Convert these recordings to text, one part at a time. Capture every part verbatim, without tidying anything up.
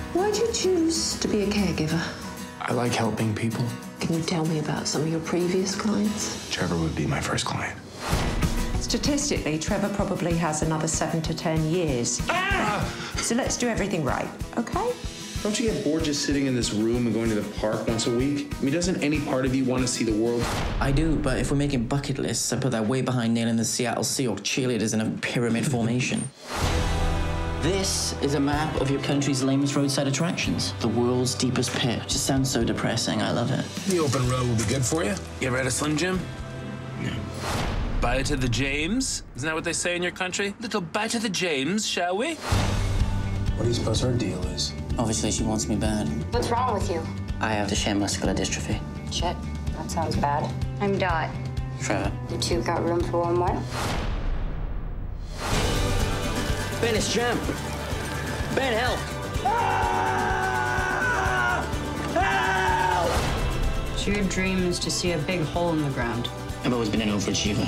Why did you choose to be a caregiver? I like helping people. Can you tell me about some of your previous clients? Trevor would be my first client. Statistically, Trevor probably has another seven to ten years. Ah! So let's do everything right, okay? Don't you get bored just sitting in this room and going to the park once a week? I mean, doesn't any part of you want to see the world? I do, but if we're making bucket lists, I put that way behind nailing the Seattle Seahawks cheerleaders in a pyramid formation. This is a map of your country's lamest roadside attractions. The world's deepest pit. Just sounds so depressing. I love it. The open road will be good for you. You ever had a Slim Jim? No. Bite to the James? Isn't that what they say in your country? Little bite to the James, shall we? What do you suppose her deal is? Obviously, she wants me bad. What's wrong with you? I have Duchenne muscular dystrophy. Shit, that sounds bad. I'm Dot. Trevor. You two got room for one more? Ben, it's Jam. Ben, help! So your dream is to see a big hole in the ground? I've always been an overachiever.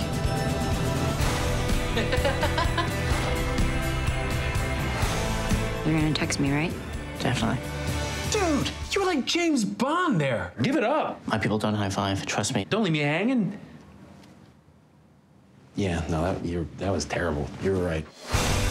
You're gonna text me, right? Definitely. Dude, you were like James Bond there. Give it up. My people don't high five. Trust me. Don't leave me hanging. Yeah, no, that, you're, that was terrible. You were right.